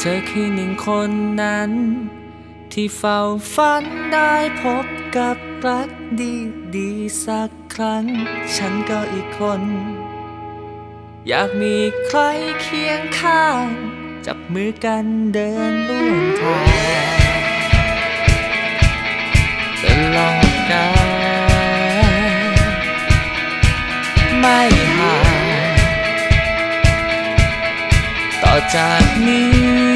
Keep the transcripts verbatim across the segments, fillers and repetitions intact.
อคือหนึ่งคนนั้นที่เฝ้าฝันได้พบกับรักดีดีสักครั้งฉันก็อีกคนอยากมีใครเคียงข้างจับมือกันเดินร่วมทางตลอดกาลไม่ห่างต่อจากนี้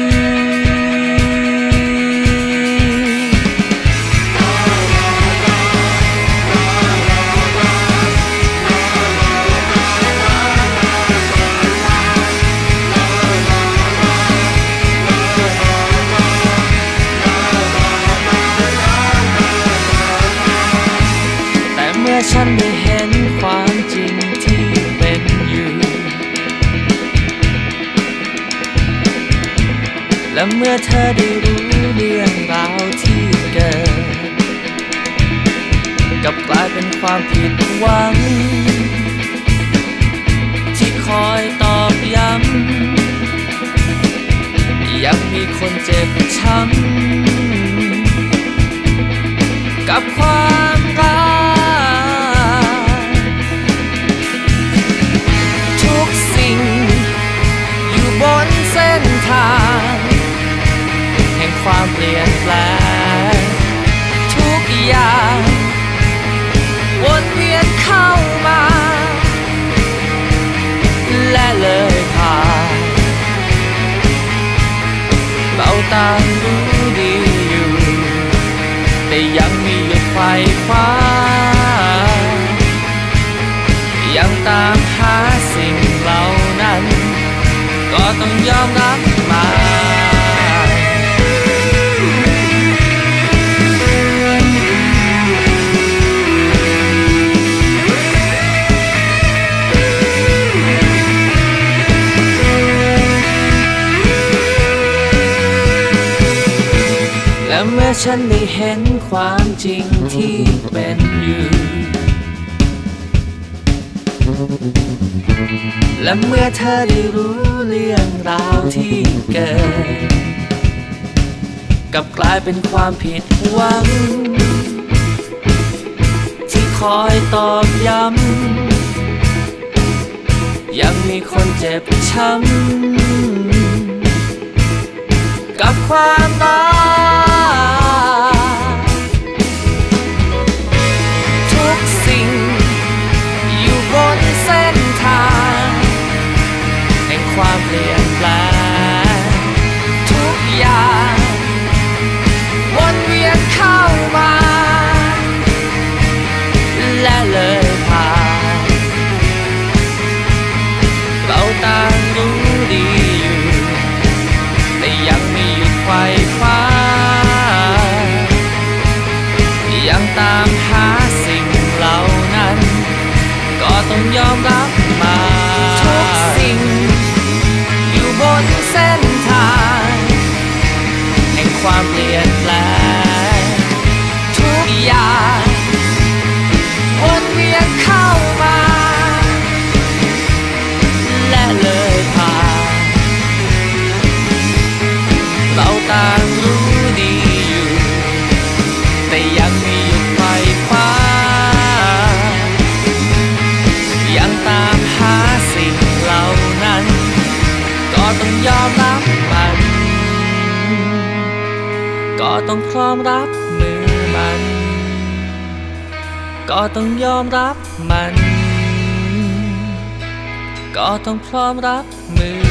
ฉันได้เห็นความจริงที่เป็นอยู่และเมื่อเธอได้รู้เรื่องราวที่เกิดกลับกลายเป็นความผิดหวังที่คอยตอกย้ำยังมีคนเจ็บช้ำกับความรักบนเส้นทางแห่งความเปลี่ยนแปลงทุกอย่างวนเวียนเข้ามาและเลยผ่านเราต่างรู้ดีอยู่แต่ยังมีหยุดไฟฟ้ายังตามหาสิ่งเหล่านั้นก็ต้องยอมรับมาและเมื่อฉันได้เห็นความจริงที่เป็นอยู่และเมื่อเธอได้รู้เรื่องราวที่เกิดกลับกลายเป็นความผิดหวังที่คอยตอกย้ำยังมีคนเจ็บช้ำกับความรักทุกสิ่งอยู่บนเส้นทางแห่งความเปลี่ยนแปลงทุกอย่างวนเวียนเข้ามาและเลยผ่านเราต่างรู้ดีอยู่แต่ยังมีหยุดไฟฟ้ายังตามหาสิ่งเหล่านั้นก็ต้องยอมรับมาทุกสิ่งอยู่บนเส้นทางแห่งความเปลี่ยนแปลงทุกอย่างวนเวียนเข้ามาและเลยผ่านเราต่างรู้ดีอยู่แต่ยังมีหยุดไฟฟ้ายังตามหาสิ่งเหล่านั้นก็ต้องยอมรับมันก็ต้องพร้อมรับมือมันก็ต้องยอมรับมันก็ต้องพร้อมรับมือ